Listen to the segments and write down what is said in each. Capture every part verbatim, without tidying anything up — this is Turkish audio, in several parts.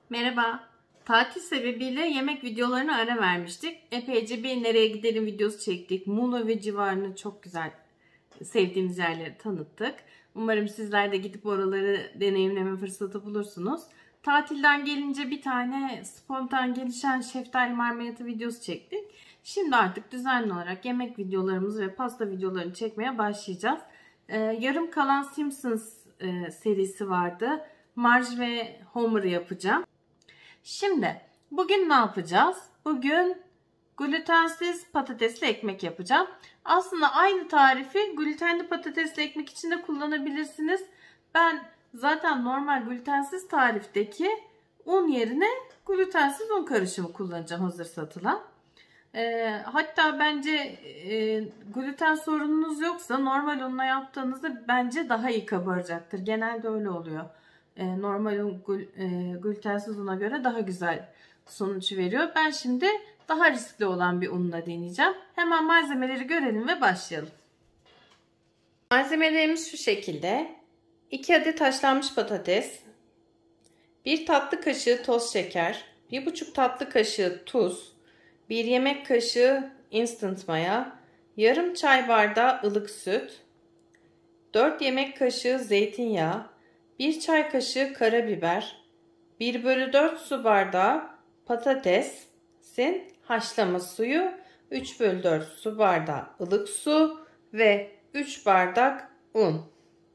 Merhaba. Tatil sebebiyle yemek videolarına ara vermiştik. Epeyce bir nereye gidelim videosu çektik. Muğla ve civarını çok güzel sevdiğimiz yerleri tanıttık. Umarım sizler de gidip oraları deneyimleme fırsatı bulursunuz. Tatilden gelince bir tane spontan gelişen şeftali marmelatı videosu çektik. Şimdi artık düzenli olarak yemek videolarımızı ve pasta videolarını çekmeye başlayacağız. Ee, yarım kalan Simpsons e, serisi vardı. Marge ve Homer'ı yapacağım. Şimdi bugün ne yapacağız? Bugün glutensiz patatesli ekmek yapacağım. Aslında aynı tarifi glutenli patatesli ekmek için de kullanabilirsiniz. Ben zaten normal glutensiz tarifteki un yerine glutensiz un karışımı kullanacağım, hazır satılan. E, hatta bence e, gluten sorununuz yoksa normal unla yaptığınızda bence daha iyi kabaracaktır. Genelde öyle oluyor. E, normal un e, glutensiz una göre daha güzel sonuç veriyor. Ben şimdi daha riskli olan bir unla deneyeceğim. Hemen malzemeleri görelim ve başlayalım. Malzemelerimiz şu şekilde. iki adet haşlanmış patates, bir tatlı kaşığı toz şeker, bir buçuk tatlı kaşığı tuz, bir yemek kaşığı instant maya, yarım çay bardağı ılık süt, dört yemek kaşığı zeytinyağı, bir çay kaşığı karabiber, bir bölü dört su bardağı patatesin haşlama suyu, üç bölü dört su bardağı ılık su ve üç bardak un.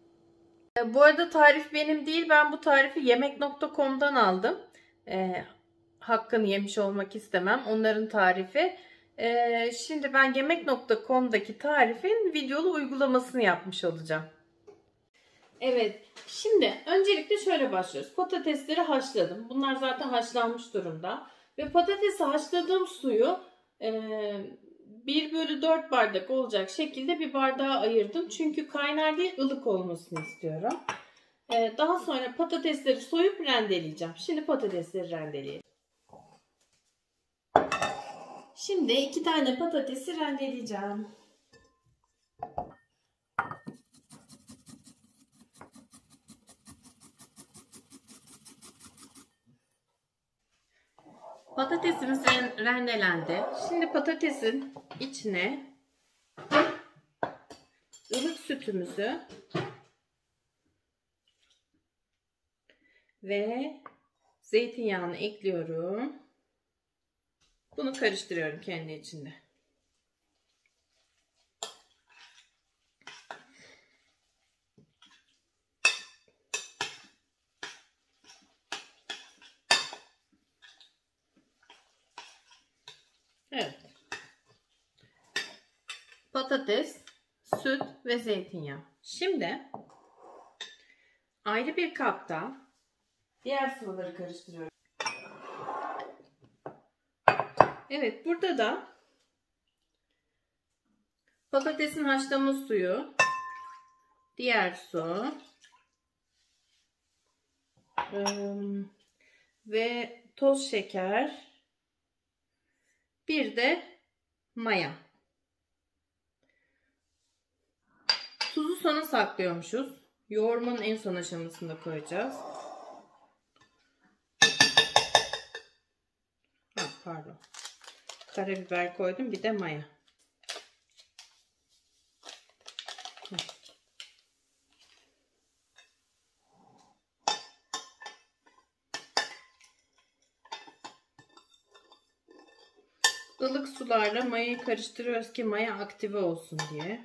Bu arada tarif benim değil, ben bu tarifi yemek nokta com'dan aldım. E, hakkını yemiş olmak istemem, onların tarifi. E, şimdi ben yemek nokta com'daki tarifin videolu uygulamasını yapmış olacağım. Evet, şimdi öncelikle şöyle başlıyoruz. Patatesleri haşladım. Bunlar zaten haşlanmış durumda. Ve patatesi haşladığım suyu e, bir bölü dört bardak olacak şekilde bir bardağa ayırdım. Çünkü kaynar değil, ılık olmasını istiyorum. E, daha sonra patatesleri soyup rendeleyeceğim. Şimdi patatesleri rendeleyelim. Şimdi iki tane patatesi rendeleyeceğim. Patatesimiz rendelendi. Şimdi patatesin içine ılık sütümüzü ve zeytinyağını ekliyorum. Bunu karıştırıyorum kendi içinde. Evet. Patates, süt ve zeytinyağı. Şimdi ayrı bir kapta diğer sıvıları karıştırıyorum. Evet, burada da patatesin haşlama suyu, diğer su ve toz şeker, bir de maya. Tuzu sona saklıyormuşuz. Yoğurmanın en son aşamasında koyacağız. Ha, pardon. Karabiber koydum, bir de maya. Ilık sularla mayayı karıştırıyoruz ki maya aktive olsun diye.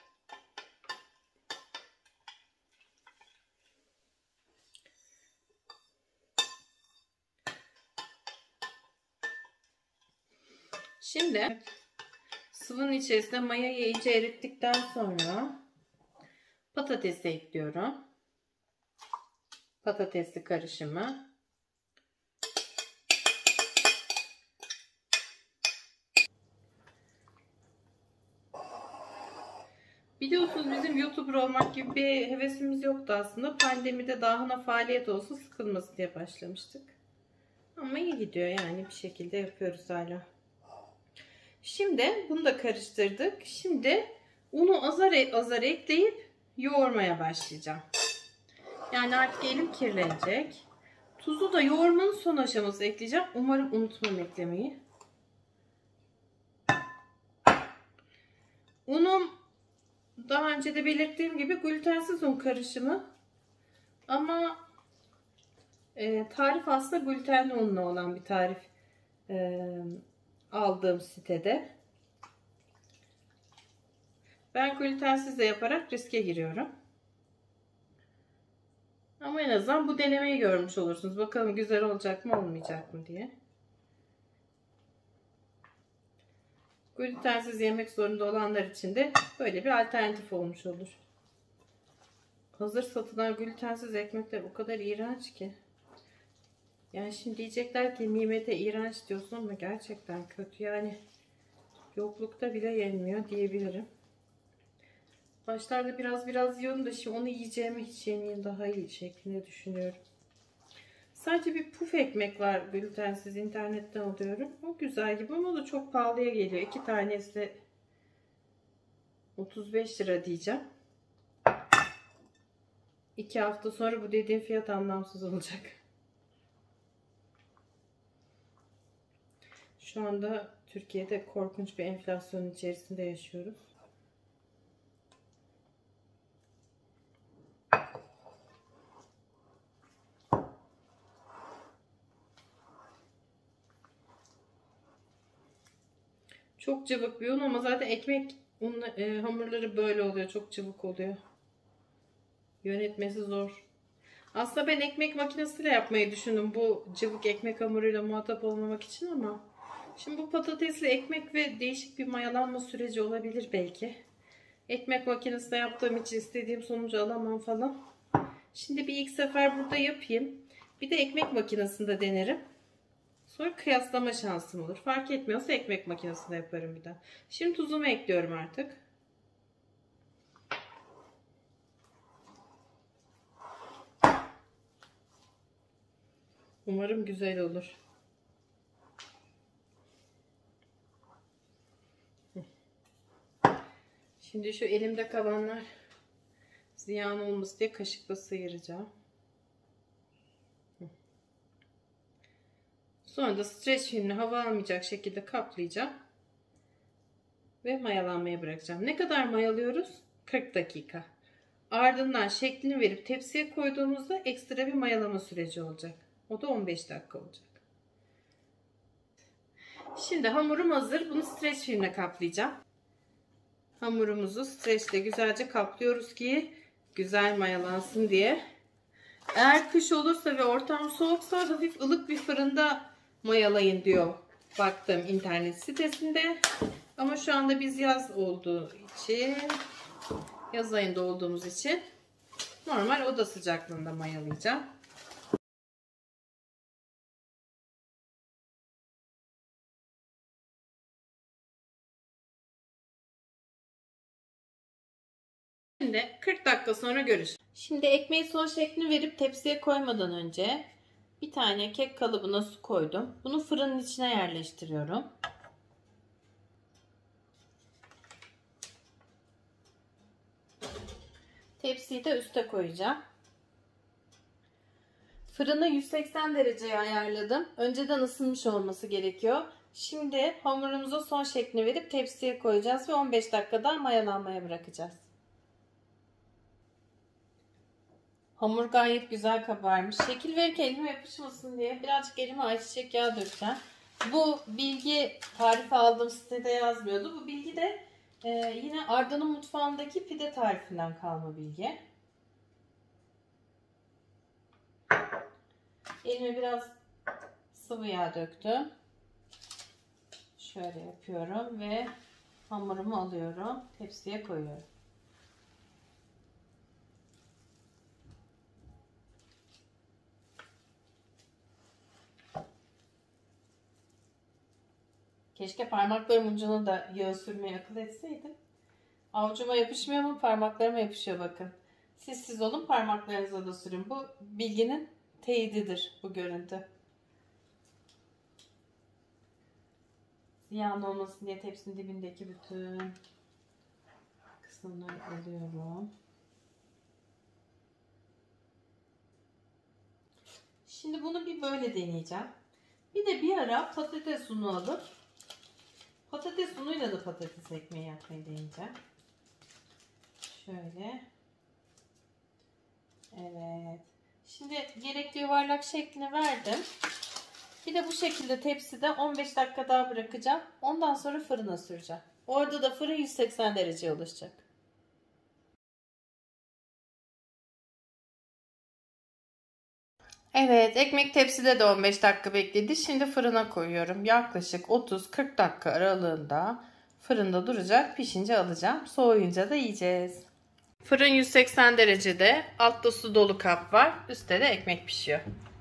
Şimdi sıvının içerisine mayayı iyice erittikten sonra patatesi ekliyorum. Patatesli karışımı. Biliyorsunuz bizim YouTuber olmak gibi bir hevesimiz yoktu aslında. Pandemide daha faaliyet olsun, sıkılmasın diye başlamıştık. Ama iyi gidiyor yani, bir şekilde yapıyoruz hala. Şimdi bunu da karıştırdık. Şimdi unu azar azar ekleyip yoğurmaya başlayacağım. Yani artık elim kirlenecek. Tuzu da yoğurmanın son aşaması ekleyeceğim. Umarım unutmam eklemeyi. Unum daha önce de belirttiğim gibi glutensiz un karışımı. Ama e, tarif aslında glutenli unla olan bir tarif e, aldığım sitede. Ben glutensiz de yaparak riske giriyorum. Ama en azından bu denemeyi görmüş olursunuz. Bakalım güzel olacak mı olmayacak mı diye. Glutensiz yemek zorunda olanlar için de böyle bir alternatif olmuş olur. Hazır satılan glutensiz ekmekler o kadar iğrenç ki. Yani şimdi diyecekler ki nimete iğrenç diyorsun ama gerçekten kötü. Yani yoklukta bile yenmiyor diyebilirim. Başlarda biraz biraz yiyorum da şimdi onu yiyeceğime hiç yemeyeyim daha iyi şeklinde düşünüyorum. Sadece bir puf ekmek var glutensiz, internetten alıyorum. O güzel gibi ama o da çok pahalıya geliyor. İki tanesi otuz beş lira diyeceğim. İki hafta sonra bu dediğim fiyat anlamsız olacak. Şu anda Türkiye'de korkunç bir enflasyonun içerisinde yaşıyoruz. Çok cıvık bir un ama zaten ekmek un, e, hamurları böyle oluyor. Çok cıvık oluyor. Yönetmesi zor. Aslında ben ekmek makinesiyle yapmayı düşündüm bu cıvık ekmek hamuruyla muhatap olmamak için ama şimdi bu patatesli ekmek ve değişik bir mayalanma süreci olabilir belki. Ekmek makinesinde yaptığım için istediğim sonucu alamam falan. Şimdi bir ilk sefer burada yapayım. Bir de ekmek makinesinde denerim. Sonra kıyaslama şansım olur. Fark etmiyorsa ekmek makinesinde yaparım bir daha. Şimdi tuzumu ekliyorum artık. Umarım güzel olur. Şimdi şu elimde kalanlar ziyan olmasın diye kaşıkla sıyıracağım. Sonra da streç filmle hava almayacak şekilde kaplayacağım. Ve mayalanmaya bırakacağım. Ne kadar mayalıyoruz? kırk dakika. Ardından şeklini verip tepsiye koyduğumuzda ekstra bir mayalama süreci olacak. O da on beş dakika olacak. Şimdi hamurum hazır. Bunu streç filmle kaplayacağım. Hamurumuzu streçle güzelce kaplıyoruz ki güzel mayalansın diye. Eğer kış olursa ve ortam soğuksa hafif ılık bir fırında mayalayın diyor. Baktım internet sitesinde. Ama şu anda biz yaz olduğu için, yaz ayında olduğumuz için normal oda sıcaklığında mayalayacağım. Şimdi kırk dakika sonra görüşürüz. Şimdi ekmeği son şeklini verip tepsiye koymadan önce bir tane kek kalıbına su koydum. Bunu fırının içine yerleştiriyorum. Tepsiyi de üste koyacağım. Fırını yüz seksen dereceye ayarladım. Önceden ısınmış olması gerekiyor. Şimdi hamurumuza son şeklini verip tepsiye koyacağız ve on beş dakikada mayalanmaya bırakacağız. Hamur gayet güzel kabarmış. Şekil verirken elime yapışmasın diye birazcık elime ayçiçek yağı dökeceğim. Bu bilgi tarifi aldığım sitede yazmıyordu. Bu bilgi de e, yine Arda'nın mutfağındaki pide tarifinden kalma bilgi. Elime biraz sıvı yağ döktüm. Şöyle yapıyorum ve hamurumu alıyorum. Tepsiye koyuyorum. Keşke parmaklarım ucuna da yağ sürmeyi akıl etseydim. Avucuma yapışmıyor ama parmaklarıma yapışıyor bakın. Siz siz olun, parmaklarınıza da sürün. Bu bilginin teyididir bu görüntü. Ziyan olmasın diye tepsinin dibindeki bütün kısımları alıyorum. Şimdi bunu bir böyle deneyeceğim. Bir de bir ara patates unu alıp patates unuyla da patates ekmeği yapmayı deneyeceğim. Şöyle. Evet. Şimdi gerekli yuvarlak şeklini verdim. Bir de bu şekilde tepside on beş dakika daha bırakacağım. Ondan sonra fırına süreceğim. Orada da fırın yüz seksen dereceye ulaşacak. Evet, ekmek tepside de on beş dakika bekledi. Şimdi fırına koyuyorum. Yaklaşık otuz kırk dakika aralığında fırında duracak. Pişince alacağım. Soğuyunca da yiyeceğiz. Fırın yüz seksen derecede. Altta su dolu kap var. Üstte de ekmek pişiyor.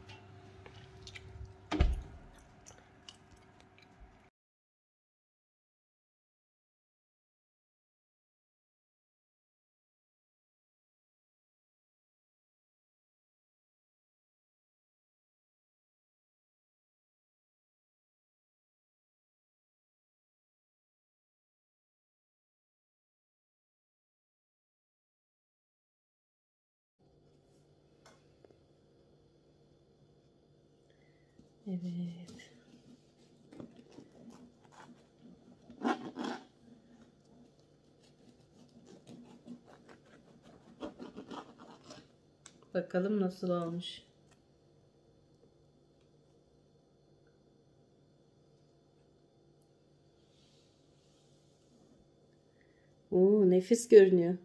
Evet. Bakalım nasıl olmuş. Oo, nefis görünüyor.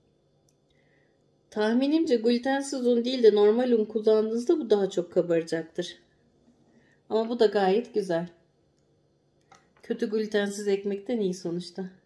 Tahminimce glutensiz un değil de normal un kullandığınızda bu daha çok kabaracaktır. Ama bu da gayet güzel. Kötü glutensiz ekmekten iyi sonuçta.